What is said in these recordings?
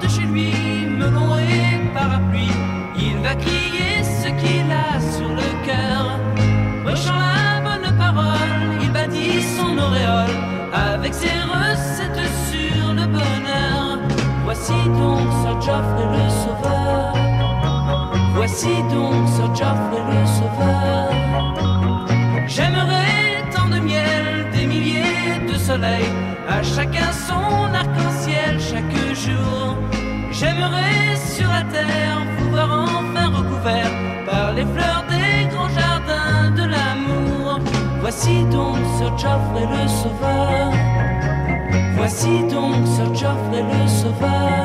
de chez lui, melon et parapluie. Il va crier ce qu'il a sur le cœur. Prêchant la bonne parole, il bâtit son auréole avec ses recettes sur le bonheur. Voici donc Sir Geoffrey le Sauveur. Voici donc Sir Geoffrey le Sauveur. J'aimerais tant de miel, des milliers de soleils, à chacun son arc-en-ciel chaque jour. J'aimerais sur la terre vous voir enfin recouvert par les fleurs des grands jardins de l'amour. Voici donc Sir Geoffrey le Sauveur. Voici donc Sir Geoffrey le Sauveur.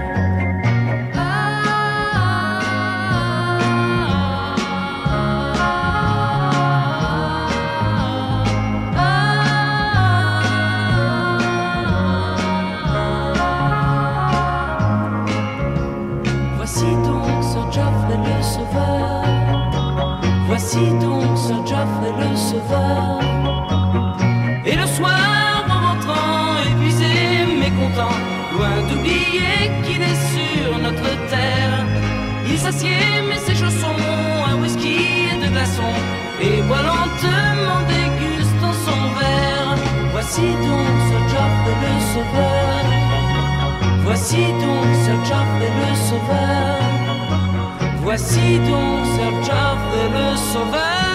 Voici donc Sir Geoffrey le Sauveur. Voici donc Sir Geoffrey le Sauveur. Et le soir en rentrant, épuisé, mécontent, loin d'oublier qu'il est sur notre terre, il s'assied, met ses chaussons, un whisky et de glaçons, et boit lentement, dégustant son verre. Voici donc Sir Geoffrey le Sauveur. Voici donc Sir Geoffrey le Sauveur. Voici donc Sir Geoffrey le Sauveur.